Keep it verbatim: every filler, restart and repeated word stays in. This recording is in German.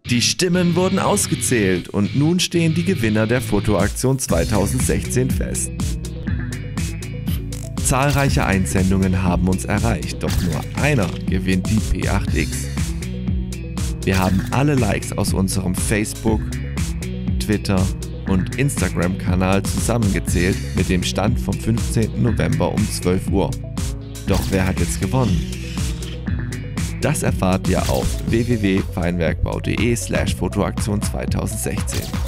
Die Stimmen wurden ausgezählt und nun stehen die Gewinner der Fotoaktion zweitausendsechzehn fest. Zahlreiche Einsendungen haben uns erreicht, doch nur einer gewinnt die P acht X. Wir haben alle Likes aus unserem Facebook, Twitter und Instagram-Kanal zusammengezählt mit dem Stand vom fünfzehnten November um zwölf Uhr. Doch wer hat jetzt gewonnen? Das erfahrt ihr auf w w w punkt feinwerkbau punkt de slash Fotoaktion zweitausendsechzehn.